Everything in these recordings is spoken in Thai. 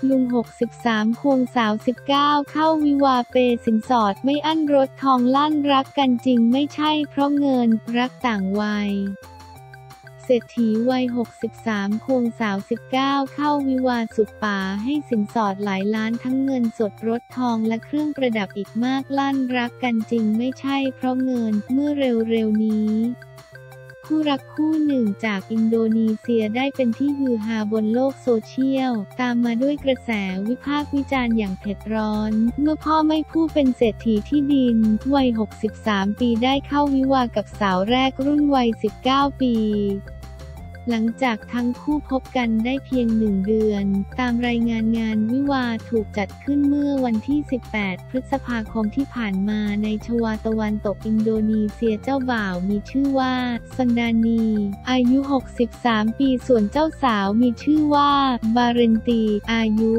ลุง63ควงสาว19เข้าวิวาห์เปย์สินสอดไม่อั้นรถทองลั่นรักกันจริงไม่ใช่เพราะเงินรักต่างวัยเศรษฐีวัย63ควงสาว19เข้าวิวาห์สุดป่าให้สินสอดหลายล้านทั้งเงินสดรถทองและเครื่องประดับอีกมากลั่นรักกันจริงไม่ใช่เพราะเงินเมื่อเร็วๆนี้คู่รักคู่หนึ่งจากอินโดนีเซียได้เป็นที่ฮือฮาบนโลกโซเชียลตามมาด้วยกระแสวิพากษ์วิจารณ์อย่างเผ็ดร้อนเมื่อพ่อไม่ผู้เป็นเศรษฐีที่ดินวัย63ปีได้เข้าวิวาห์กับสาวแรกรุ่นวัย19ปีหลังจากทั้งคู่พบกันได้เพียง1 เดือนตามรายงานงานวิวาห์ถูกจัดขึ้นเมื่อวันที่18พฤษภาคมที่ผ่านมาในชวาตะวันตกอินโดนีเซียเจ้าบ่าวมีชื่อว่าซันดานีอายุ63ปีส่วนเจ้าสาวมีชื่อว่าบาเรนตีอายุ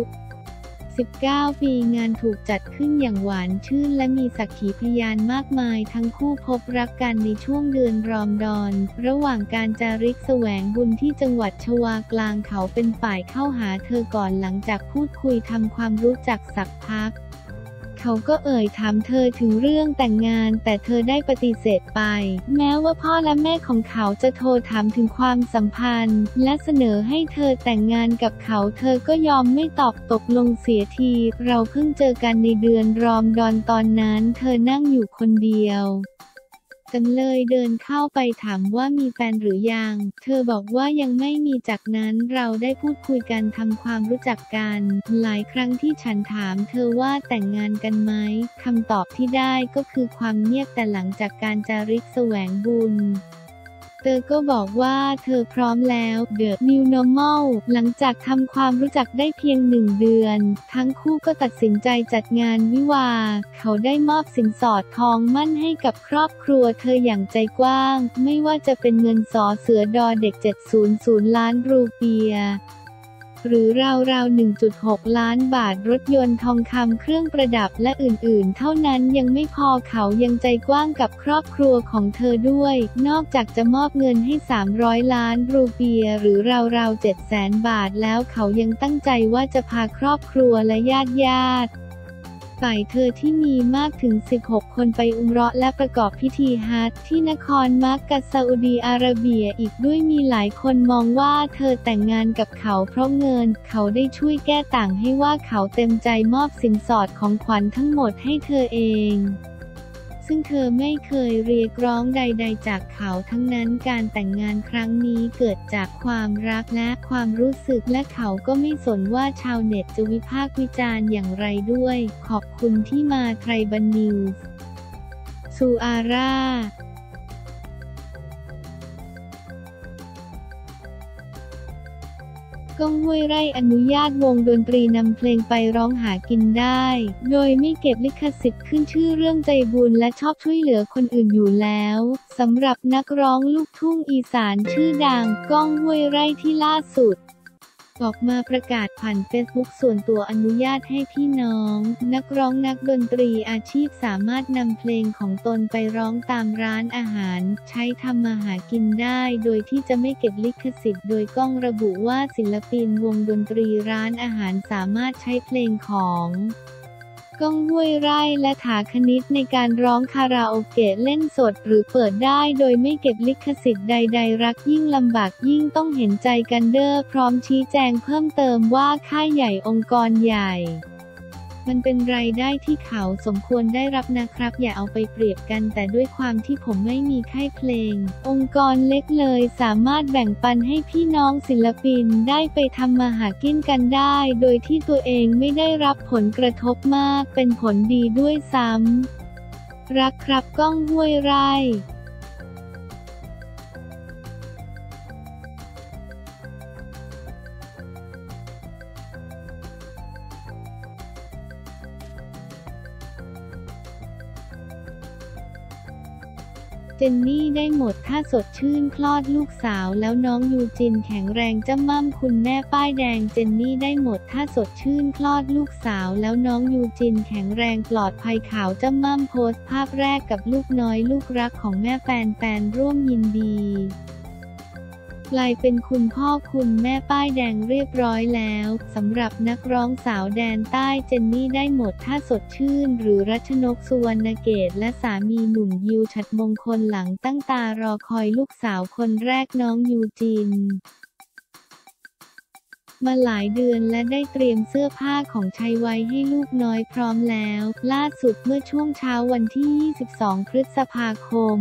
19ปีงานถูกจัดขึ้นอย่างหวานชื่นและมีสักขีพยานมากมายทั้งคู่พบรักกันในช่วงเดือนรอมฎอนระหว่างการจาริกแสวงบุญที่จังหวัดชวากลางเขาเป็นฝ่ายเข้าหาเธอก่อนหลังจากพูดคุยทำความรู้จักสักพักเขาก็เอ่ยถามเธอถึงเรื่องแต่งงานแต่เธอได้ปฏิเสธไปแม้ว่าพ่อและแม่ของเขาจะโทรถามถึงความสัมพันธ์และเสนอให้เธอแต่งงานกับเขาเธอก็ยอมไม่ตอบตกลงเสียทีเราเพิ่งเจอกันในเดือนรอมฎอนตอนนั้นเธอนั่งอยู่คนเดียวกันเลยเดินเข้าไปถามว่ามีแฟนหรือยังเธอบอกว่ายังไม่มีจากนั้นเราได้พูดคุยกันทำความรู้จักกันหลายครั้งที่ฉันถามเธอว่าแต่งงานกันไหมคำตอบที่ได้ก็คือความเงียบแต่หลังจากการจาริกแสวงบุญเธอก็บอกว่าเธอพร้อมแล้ว The New Normal หลังจากทำความรู้จักได้เพียง1 เดือนทั้งคู่ก็ตัดสินใจจัดงานวิวาห์เขาได้มอบสินสอดทองมั่นให้กับครอบครัวเธออย่างใจกว้างไม่ว่าจะเป็นเงินสอเสือดอเด็ก700 ล้านรูเปียหรือราว 1.6 ล้านบาทรถยนต์ทองคำเครื่องประดับและอื่นๆเท่านั้นยังไม่พอเขายังใจกว้างกับครอบครัวของเธอด้วยนอกจากจะมอบเงินให้300 ล้านรูเปียหรือราว 700,000 บาทแล้วเขายังตั้งใจว่าจะพาครอบครัวและญาติฝ่ายเธอที่มีมากถึง16 คนไปอุมเราะห์และประกอบพิธีฮัจญ์ที่นครมักกะซาอุดีอาระเบียอีกด้วยมีหลายคนมองว่าเธอแต่งงานกับเขาเพราะเงินเขาได้ช่วยแก้ต่างให้ว่าเขาเต็มใจมอบสินสอดของขวัญทั้งหมดให้เธอเองซึ่งเธอไม่เคยเรียกร้องใดๆจากเขาทั้งนั้นการแต่งงานครั้งนี้เกิดจากความรักและความรู้สึกและเขาก็ไม่สนว่าชาวเน็ตจะวิพากษ์วิจารณ์อย่างไรด้วยขอบคุณที่มาไทยบันนิวส์ซูอาร่าก้อง ห้วยไร่อนุญาตวงดนตรีนำเพลงไปร้องหากินได้โดยไม่เก็บลิขสิทธิ์ขึ้นชื่อเรื่องใจบุญและชอบช่วยเหลือคนอื่นอยู่แล้วสำหรับนักร้องลูกทุ่งอีสานชื่อดังก้อง ห้วยไร่ที่ล่าสุดออกมาประกาศผ่านเฟซบุ๊กส่วนตัวอนุญาตให้พี่น้องนักร้องนักดนตรีอาชีพสามารถนำเพลงของตนไปร้องตามร้านอาหารใช้ทำมาหากินได้โดยที่จะไม่เก็บลิขสิทธิ์โดยก้องระบุว่าศิลปินวงดนตรีร้านอาหารสามารถใช้เพลงของก้อง ห้วยไร่และถาคณิตในการร้องคาราโอเกะเล่นสดหรือเปิดได้โดยไม่เก็บลิขสิทธิ์ใดๆรักยิ่งลำบากยิ่งต้องเห็นใจกันเด้อพร้อมชี้แจงเพิ่มเติมว่าค่ายใหญ่องค์กรใหญ่มันเป็นรายได้ที่เขาสมควรได้รับนะครับอย่าเอาไปเปรียบกันแต่ด้วยความที่ผมไม่มีค่ายเพลงองค์กรเล็กเลยสามารถแบ่งปันให้พี่น้องศิลปินได้ไปทำมาหากินกันได้โดยที่ตัวเองไม่ได้รับผลกระทบมากเป็นผลดีด้วยซ้ำรักครับก้อง ห้วยไร่เจนนี่ได้หมดถ้าสดชื่นคลอดลูกสาวแล้วน้องยูจินแข็งแรงจ้ำม่ำคุณแม่ป้ายแดงเจนนี่ได้หมดถ้าสดชื่นคลอดลูกสาวแล้วน้องยูจินแข็งแรงปลอดภัยข่าวจ้ำม่ำโพสต์ภาพแรกกับลูกน้อยลูกรักของแม่แฟนๆร่วมยินดีกลายเป็นคุณพ่อคุณแม่ป้ายแดงเรียบร้อยแล้วสำหรับนักร้องสาวแดนใต้เจนนี่ได้หมดถ้าสดชื่นหรือรัชนก สุวรรณเกตและสามีหนุ่มยิวฉัตรมงคลหลังตั้งตารอคอยลูกสาวคนแรกน้องยูจินมาหลายเดือนและได้เตรียมเสื้อผ้าของชัยไว้ให้ลูกน้อยพร้อมแล้วล่าสุดเมื่อช่วงเช้าวันที่ 22 พฤษภาคม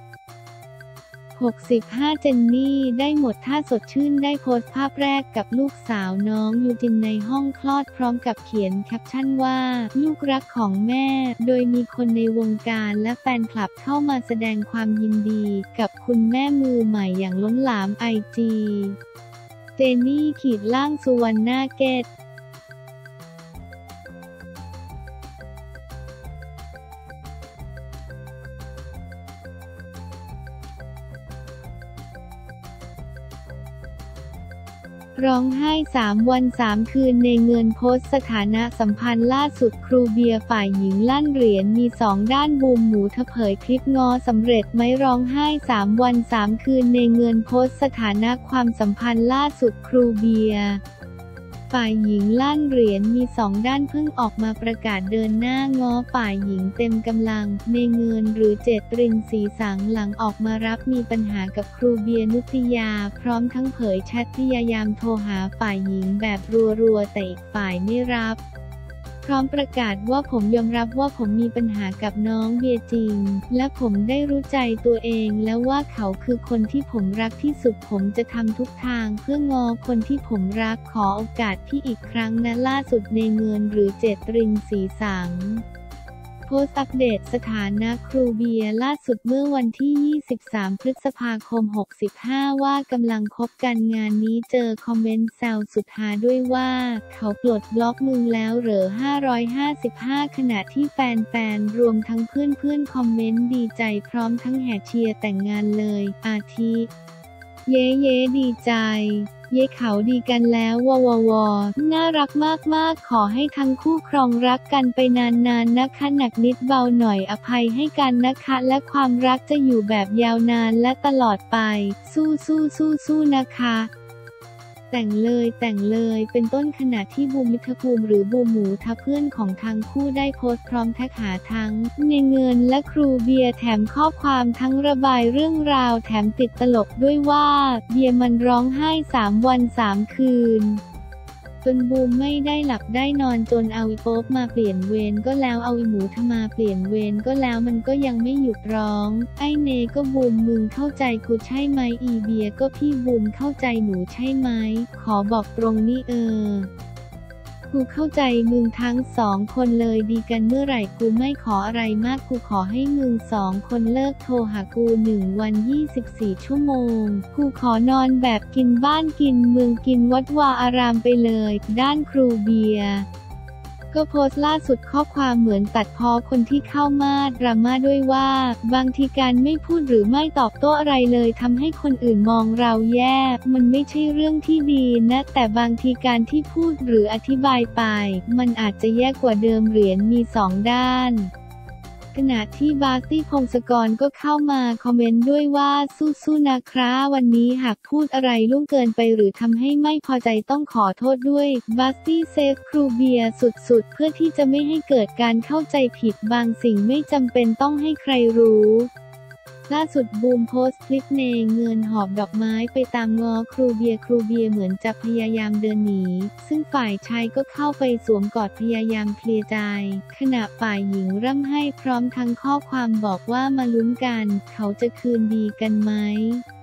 65 เจนนี่ได้หมดท่าสดชื่นได้โพสต์ภาพแรกกับลูกสาวน้องยูจินในห้องคลอดพร้อมกับเขียนแคปชั่นว่าลูกรักของแม่โดยมีคนในวงการและแฟนคลับเข้ามาแสดงความยินดีกับคุณแม่มือใหม่อย่างล้นหลามไอจีเจนนี่-สุวรรณเกตร้องไห้3 วัน 3 คืนในเงินโพสต์สถานะสัมพันธ์ล่าสุดครูเบียร์ฝ่ายหญิงลั่นเหรียญมี2ด้านบูมหมูเผยคลิปง้อสำเร็จไหมร้องไห้3 วัน 3 คืนในเงินโพสต์สถานะความสัมพันธ์ล่าสุดครูเบียร์ฝ่ายหญิงลั่นเหรียญมี2 ด้านเพิ่งออกมาประกาศเดินหน้าง้อฝ่ายหญิงเต็มกำลังในเงินหรือเจตรินศรีสังหลังออกมารับมีปัญหากับครูเบียร์นุชยาพร้อมทั้งเผยแชทพยายามโทรหาฝ่ายหญิงแบบรัวๆแต่อีกฝ่ายไม่รับพร้อมประกาศว่าผมยอมรับว่าผมมีปัญหากับน้องเบียร์จริงและผมได้รู้ใจตัวเองแล้วว่าเขาคือคนที่ผมรักที่สุดผมจะทำทุกทางเพื่องอคนที่ผมรักขอโอกาสพี่อีกครั้งนะล่าสุดในเงินหรือเจตรินศรีสังโพสต์อัปเดตสถานะครูเบียร์ล่าสุดเมื่อวันที่ 23 พฤษภาคม 65 ว่ากำลังคบกันงานนี้เจอคอมเมนต์แซวสุดฮาด้วยว่าเขาปลดบล็อกมึงแล้วเหรอ555ขณะที่แฟนๆรวมทั้งเพื่อนๆคอมเมนต์ดีใจพร้อมทั้งแห่เชียร์แต่งงานเลยอาทิเย้เย้ดีใจเย้เขาดีกันแล้ววน่ารักมากๆขอให้ทั้งคู่ครองรักกันไปนานๆนะคะหนักนิดเบาหน่อยอภัยให้กันนะคะและความรักจะอยู่แบบยาวนานและตลอดไปสู้นะคะแต่งเลยเป็นต้นขณะที่บูมมิตรภูมิหรือบูมหมูทะเพื่อนของทั้งคู่ได้โพสต์พร้อมแท็กหาทั้งในเงินและครูเบียร์แถมข้อความทั้งระบายเรื่องราวแถมติดตลกด้วยว่าเบียร์มันร้องไห้3 วัน 3 คืนจนบูมไม่ได้หลับได้นอนจนเอาอีโป๊ปมาเปลี่ยนเวรก็แล้วเอาอีหมูทมาเปลี่ยนเวรก็แล้วมันก็ยังไม่หยุดร้องไอเนก็บูมมึงเข้าใจกูใช่ไหมอีเบียก็พี่บูมเข้าใจหนูใช่ไหมขอบอกตรงนี้กูเข้าใจมึงทั้ง2 คนเลยดีกันเมื่อไหร่กูไม่ขออะไรมากกูขอให้มึง2 คนเลิกโทรหากู1 วัน 24 ชั่วโมงกูขอนอนแบบกินบ้านกินเมืองกินวัดวาอารามไปเลยด้านครูเบียร์ก็โพสต์ล่าสุดข้อความเหมือนตัดพ้อคนที่เข้ามาดราม่าด้วยว่าบางทีการไม่พูดหรือไม่ตอบโต้อะไรเลยทำให้คนอื่นมองเราแย่มันไม่ใช่เรื่องที่ดีนะแต่บางทีการที่พูดหรืออธิบายไปมันอาจจะแย่กว่าเดิมเหรียญมี2 ด้านขณะที่บาสตี้พงศกรก็เข้ามาคอมเมนต์ด้วยว่าสู้ๆนะครับวันนี้หากพูดอะไรล่วงเกินไปหรือทำให้ไม่พอใจต้องขอโทษด้วยบาสตี้เซฟครูเบียร์สุดๆเพื่อที่จะไม่ให้เกิดการเข้าใจผิดบางสิ่งไม่จำเป็นต้องให้ใครรู้ล่าสุดบูมโพสต์คลิปเนเงินหอบดอกไม้ไปตามง้อครูเบียร์เหมือนจะพยายามเดินหนีซึ่งฝ่ายชายก็เข้าไปสวมกอดพยายามเคลียร์ใจขณะฝ่ายหญิงร่ำไห้พร้อมทั้งข้อความบอกว่ามาลุ้นกันเขาจะคืนดีกันไหม